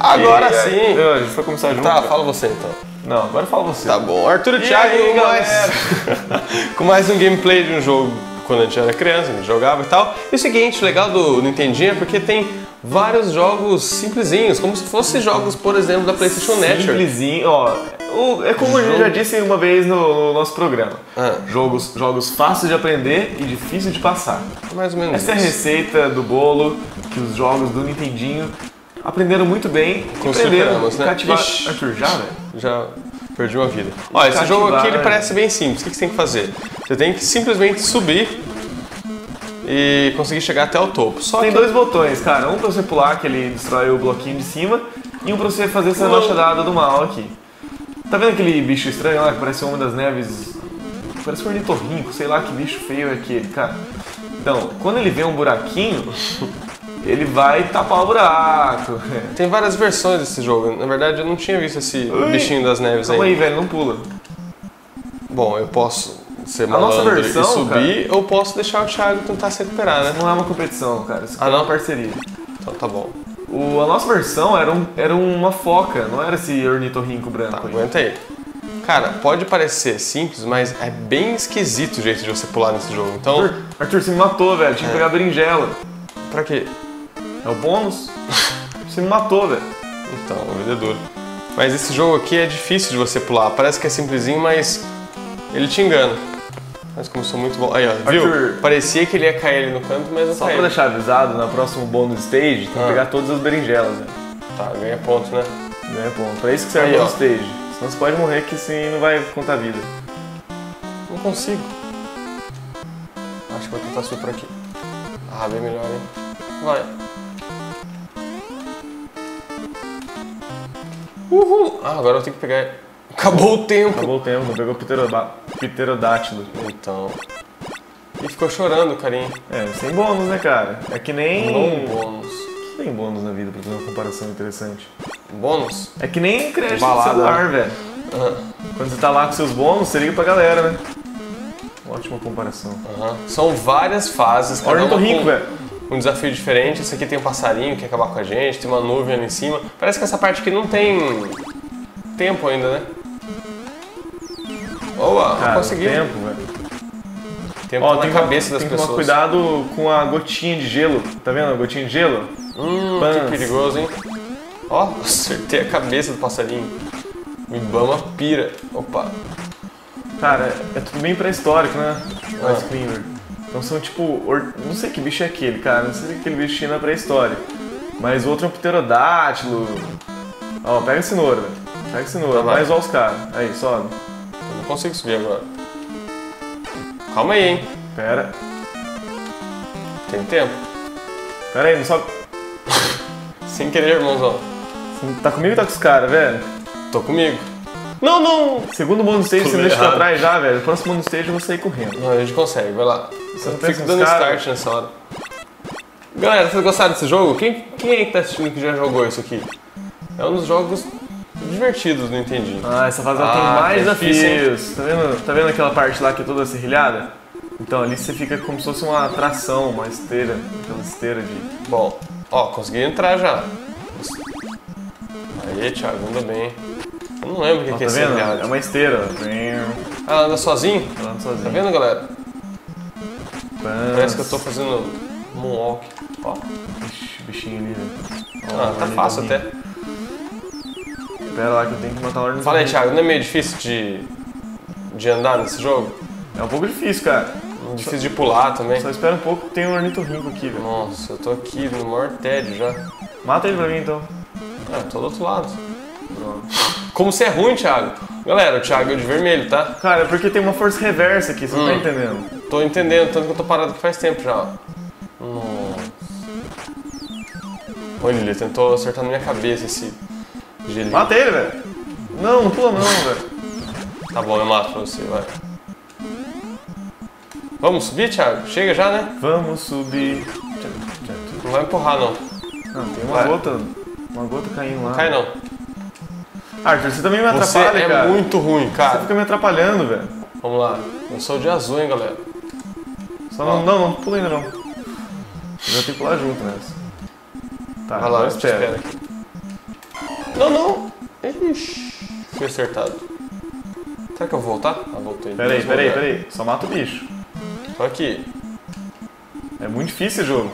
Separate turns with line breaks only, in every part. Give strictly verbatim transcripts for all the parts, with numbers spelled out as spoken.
Agora
e,
sim!
Não, a gente foi começar junto.
Tá,
cara.
fala você então.
Não, agora fala você.
Tá bom. Arthur e
E
Thiago
aí,
com mais... com mais um gameplay de um jogo quando a gente era criança, a gente jogava e tal. E o seguinte, o legal do Nintendinho é porque tem vários jogos simplesinhos, como se fossem jogos, por exemplo, da PlayStation Network.
Simplesinho, ó. O, é como a gente já disse uma vez no, no nosso programa.
Ah.
Jogos, jogos fáceis de aprender e difíceis de passar.
Mais ou menos
Essa é a
isso.
receita do bolo que os jogos do Nintendinho aprenderam muito bem
Com
e aprenderam
superamas, né?
cativar...
Ixi.
Arthur, já, velho?
Já perdi uma vida. Ó, esse jogo aqui ele
né?
parece bem simples. O que você tem que fazer? Você tem que simplesmente subir e conseguir chegar até o topo. Só
Tem
que...
dois botões, cara. Um pra você pular, que ele destrói o bloquinho de cima, e um pra você fazer essa
Não.
machadada do mal aqui. Tá vendo aquele bicho estranho lá que parece um Homem das Neves? Parece um ornitorrinco, sei lá que bicho feio é aquele, cara. Então, quando ele vê um buraquinho, ele vai tapar o buraco.
Tem várias versões desse jogo. Na verdade, eu não tinha visto esse
Ui.
bichinho das neves
Calma
aí.
aí, velho, não pula.
Bom, eu posso ser
nossa
malandro
versão,
e subir, ou posso deixar o Thiago tentar se recuperar, né?
Não é uma competição, cara. Isso aqui
Ah,
é uma
não?
parceria.
Então tá bom.
O, a nossa versão era, um, era uma foca, não era esse ornitorrinco branco
Tá,
aí.
aguenta aí. Cara, pode parecer simples, mas é bem esquisito o jeito de você pular nesse jogo. Então,
Arthur, Arthur, você me matou, velho. Tinha que
É.
pegar a berinjela.
pra quê?
É o bônus? Você me matou, velho.
Então, a vida é dura. Mas esse jogo aqui é difícil de você pular. Parece que é simplesinho, mas ele te engana. Mas como eu sou muito bom... Aí, ó, viu?
Arthur.
Parecia que ele ia cair ali no canto, mas não
Só
caiu.
pra deixar avisado, na próxima bônus stage, tem que
Ah.
pegar todas as berinjelas, velho.
Tá, ganha ponto, né?
Ganha ponto. Pra isso que serve
Aí,
o
ó.
bônus stage. Senão você pode morrer que assim não vai contar vida.
Não consigo. Acho que vou tentar subir por aqui. Ah, bem melhor, hein? Vai. Uhul! Ah, agora eu tenho que pegar... Acabou o tempo!
Acabou o tempo, não pegou o pteroda- pterodátilo.
Então... E ficou chorando, carinha.
É, sem bônus, né, cara? É que nem...
Não bônus.
Que tem bônus na vida pra fazer uma comparação interessante.
Bônus?
É que nem crédito do
Balada,
celular,
né?
velho.
Aham.
Quando você tá lá com seus bônus, você liga pra galera, né? Ótima comparação.
Aham. São várias fases, cada uma
Ornitorrinco,
com
velho.
um desafio diferente. Esse aqui tem um passarinho que quer acabar com a gente, tem uma nuvem ali em cima. Parece que essa parte aqui não tem tempo ainda, né? Boa,
Cara,
consegui.
tempo, velho.
Tempo
Ó,
na
tem
cabeça
que,
das
tem que
pessoas.
tomar cuidado com a gotinha de gelo. Tá vendo a gotinha de gelo?
Hum,
Pans.
que perigoso, hein? Ó, acertei a cabeça do passarinho. O Ibama pira. Opa.
Cara, é tudo bem pré-histórico, né? O
Ah.
Ice Climber. Então são tipo... or- Não sei que bicho é aquele, cara. Não sei se aquele bicho tinha na pré-história. Mas o outro é um pterodátilo. Ó, pega a cenoura, velho. Pega a cenoura.
Tá, vai.
Mais ó os caras. Aí, sobe.
Eu não consigo subir agora. Calma aí, hein?
Pera.
Tem tempo.
Pera aí, não sobe.
Sem querer, irmãozão.
Você tá comigo ou tá com os caras, velho?
Tô comigo. Não, não!
Segundo bonus stage, você
Tudo
me deixa pra
errado.
trás já, velho. Próximo bonus stage eu vou sair correndo.
Não, a gente consegue, vai lá.
Você não
Eu
pensa
fico
nos
dando
caras?
start nessa hora. Galera, vocês gostaram desse jogo? Quem, quem é que tá assistindo que já jogou isso aqui? É um dos jogos divertidos do Nintendinho.
Ah, essa fase ela
Ah,
tem mais
é difícil,
desafios. Tá vendo, tá vendo aquela parte lá que é toda serrilhada? Então ali você fica como se fosse uma atração, uma esteira. Aquela esteira de...
Bom, ó, consegui entrar já. Aí, Thiago, anda bem. Eu não lembro o que,
Ó,
que é
tá
esse
vendo?
reality.
É uma esteira.
Ah, ela anda sozinho?
Falando sozinho.
Tá vendo, galera?
Pans.
Parece que eu tô fazendo moonwalk. Ó,
Ixi, bichinho ali, velho.
ah, tá fácil até.
Pera lá que eu tenho que matar a ordem.
Fala aí, Thiago, não é meio difícil de, de andar nesse jogo?
É um pouco difícil, cara.
Difícil de pular também?
Só espera um pouco que tem um ornitorrinco aqui, velho.
Nossa, eu tô aqui no maior tédio já.
Mata ele pra mim, então.
Ah, tô do outro lado.
Pronto.
Como você é ruim, Thiago? Galera, o Thiago é de vermelho, tá?
Cara, é porque tem uma força reversa aqui, você não tá
Hum.
entendendo.
Tô entendendo, tanto que eu tô parado aqui faz tempo já, ó. Nossa. Olha, ele tentou acertar na minha cabeça esse gelinho.
Mata ele, velho. Não, não pula não, velho.
Tá bom, eu mato pra você, vai. Vamos subir, Thiago? Chega já, né?
Vamos subir.
Não vai empurrar, não.
Não, tem uma
Vai.
gota. Uma gota caindo lá.
Não cai, não.
Arthur, você também me
Você
atrapalha,
é
cara.
muito ruim,
Você
cara.
fica me atrapalhando, velho.
Vamos lá. Eu sou de azul, hein, galera.
Só não, não, não pula ainda não. Eu já tenho que pular junto nessa. Tá,
Vai lá,
agora
eu te espero
espera.
aqui. Não, não. Ixi, fui acertado. Será que eu vou voltar? Ah, voltei.
Peraí, peraí, peraí. Só mata o bicho.
Só que...
É muito difícil esse jogo.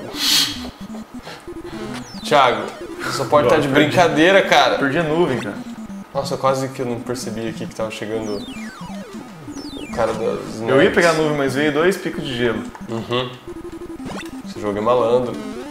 Thiago, você só pode estar de
perdi.
brincadeira, cara.
Perdi a nuvem, cara.
Nossa, quase que eu não percebi aqui que tava chegando o cara das
Eu ia pegar a nuvem, mas veio dois picos de gelo.
Uhum. Esse jogo é malandro.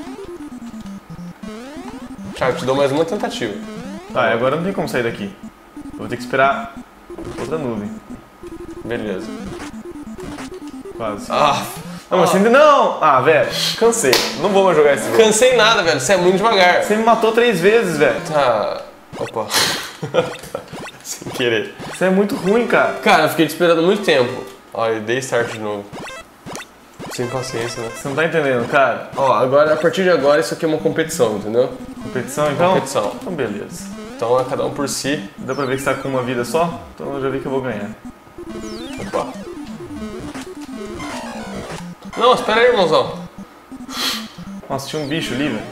Thiago, te dou mais uma tentativa.
Tá, e agora não tem como sair daqui. Eu vou ter que esperar outra nuvem.
Beleza.
Quase.
Ah,
Não, mas você ainda não! Ah, velho, cansei. Não vou mais jogar esse jogo.
cansei nada, velho. Você é muito devagar.
Você me matou três vezes, velho.
Tá. Opa. Sem querer.
Você é muito ruim, cara.
Cara, eu fiquei te esperando muito tempo. Ó, e dei start de novo. Sem paciência, né?
Você não tá entendendo, cara.
Ó, agora, a partir de agora, isso aqui é uma competição, entendeu?
Competição, então?
Competição.
Então, beleza.
Então é cada um por si.
Dá pra ver que você tá com uma vida só? Então eu já vi que eu vou ganhar.
Opa. Não, espera aí, irmãozão.
Nossa, tinha um bicho ali, velho.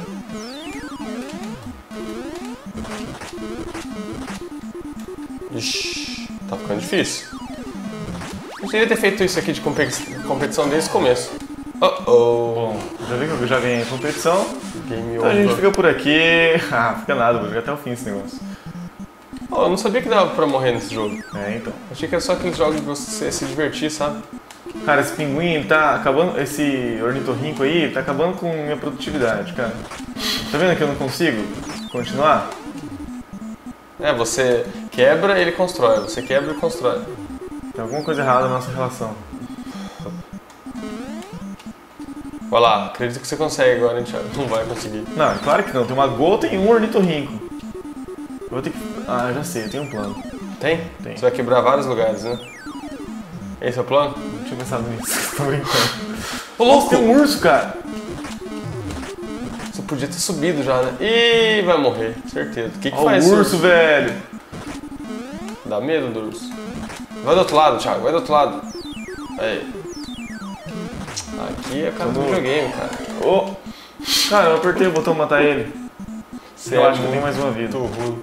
Ixi, tá ficando difícil. Eu queria ter feito isso aqui de competi- competição desde o começo. Oh oh.
Bom, já vi que eu já ganhei a competição.
Game
Então a gente
over.
fica por aqui. Ah, fica nada, vou jogar até o fim esse negócio.
Oh, eu não sabia que dava pra morrer nesse jogo.
É, então.
Achei que era só aqueles jogos de você se divertir, sabe?
Cara, esse pinguim, ele tá acabando. Esse ornitorrinco aí, ele tá acabando com minha produtividade, cara. Tá vendo que eu não consigo continuar?
É, você quebra, ele constrói. Você quebra e constrói.
Tem alguma coisa errada na nossa relação.
Vai lá, acredito que você consegue agora, hein, Thiago? Não vai conseguir.
Não, é claro que não. Tem uma gota e um ornitorrinco. Eu vou ter que. Ah, já sei, eu tenho um plano.
Tem?
Tem.
Você vai quebrar vários lugares, né? Esse é o plano?
Não tinha pensado nisso. Tô brincando.
Ô,
Nossa, tem um urso, cara!
Você podia ter subido já, né? Ih, vai morrer, certeza. O que que
Ó,
faz
o
esse
urso, velho!
Dá medo do urso. Vai do outro lado, Thiago, vai do outro lado. Aí. Aqui é a cara do
Vamos.
videogame, cara.
Ô! Cara, eu apertei o botão matar ele.
Você
eu
é
acho que eu tenho mais uma vida.
muito ruim.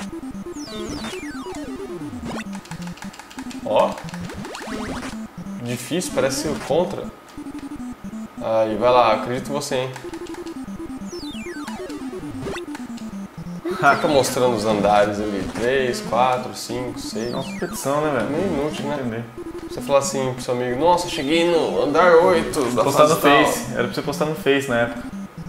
Ó. Difícil, parece o contra. Aí, vai lá, acredito em você, hein. Fica mostrando os andares ali. três, quatro, cinco, seis.
É uma competição, né, velho?
Meio inútil, né?
Entender.
Você falar assim pro seu amigo, nossa, cheguei no andar oito da
Postar no
fase tal.
Face. Era pra você postar no Face na época.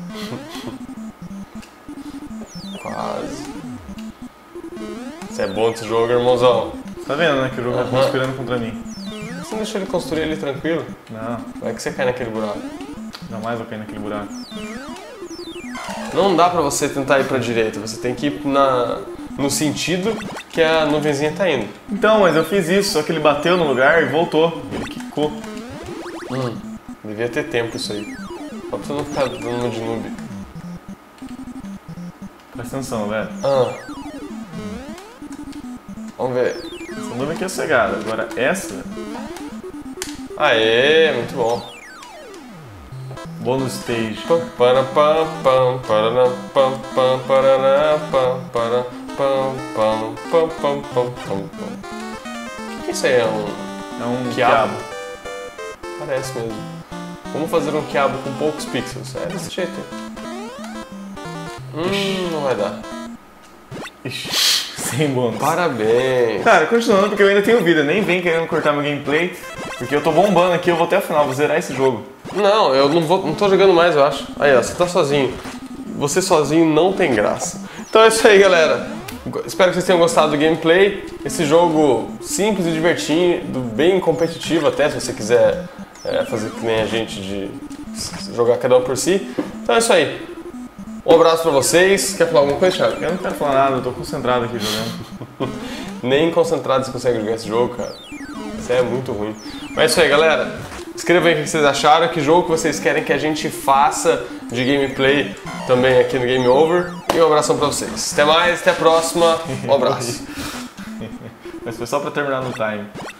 Quase. Você é bom nesse jogo, irmãozão.
Tá vendo, né? Que o jogo tá
Aham.
conspirando contra mim.
Você não deixou ele construir ali tranquilo?
Não,
Vai que você cai naquele buraco.
jamais vou cair naquele buraco.
Não dá pra você tentar ir pra direita, você tem que ir na, no sentido que a nuvenzinha tá indo.
Então, mas eu fiz isso, só que ele bateu no lugar e voltou. Ele quicou.
Hum, devia ter tempo isso aí. Só pra você não ficar dando uma de noob.
Presta atenção, velho.
Ah. Vamos ver.
Essa nuvem aqui é cegada. Agora essa,
Aê, muito bom.
bônus stage.
Pam, para, pam, pam, paraná, pam, pam, paraná, pam, para, pam, pam, pam, pam, pam, pam, pam. O que isso aí é um
É um
quiabo?
quiabo.
Parece mesmo. Vamos fazer um quiabo com poucos pixels. É desse jeito. Hum, não vai dar.
Ixi, sem bônus.
Parabéns.
Cara, continuando porque eu ainda tenho vida. Nem vem querendo cortar meu gameplay. Porque eu tô bombando aqui, eu vou até a final, vou zerar esse jogo.
Não, eu não, vou, não tô jogando mais, eu acho. Aí, ó, você tá sozinho. Você sozinho não tem graça. Então é isso aí, galera. Espero que vocês tenham gostado do gameplay. Esse jogo simples e divertido, bem competitivo até, se você quiser é, fazer que nem a gente de jogar cada um por si. Então é isso aí. Um abraço pra vocês. Quer falar alguma coisa, Thiago?
Eu não quero falar nada, eu tô concentrado aqui jogando.
Nem concentrado você consegue jogar esse jogo, cara. Isso é muito ruim. Mas é isso aí, galera. Escrevam aí o que vocês acharam, que jogo que vocês querem que a gente faça de gameplay também aqui no Game Over. E um abração pra vocês. Até mais, até a próxima. Um abraço.
Mas foi só pra terminar no time.